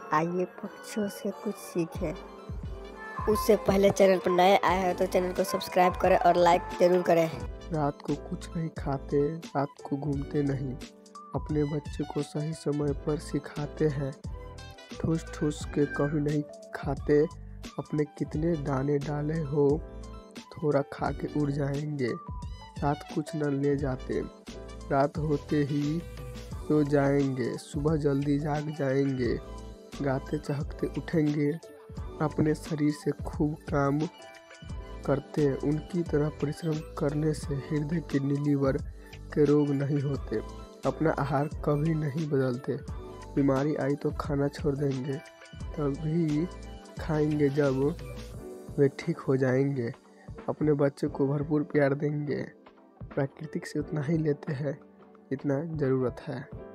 आइए पक्षियों से कुछ सीखें। उससे पहले चैनल पर नए आए हैं तो चैनल को सब्सक्राइब करें और लाइक जरूर करें। रात को कुछ नहीं खाते, रात को घूमते नहीं, अपने बच्चे को सही समय पर सिखाते हैं। ठूस ठूस के कभी नहीं खाते, अपने कितने दाने डाले हो, थोड़ा खा के उड़ जाएंगे, साथ कुछ न ले जाते। रात होते ही सो जाएंगे, सुबह जल्दी जाग जाएंगे, गाते चहकते उठेंगे, अपने शरीर से खूब काम करते। उनकी तरह परिश्रम करने से हृदय किडनी लीवर के रोग नहीं होते। अपना आहार कभी नहीं बदलते। बीमारी आई तो खाना छोड़ देंगे, तभी खाएंगे जब वे ठीक हो जाएंगे। अपने बच्चे को भरपूर प्यार देंगे। प्राकृतिक से उतना ही लेते हैं जितना ज़रूरत है।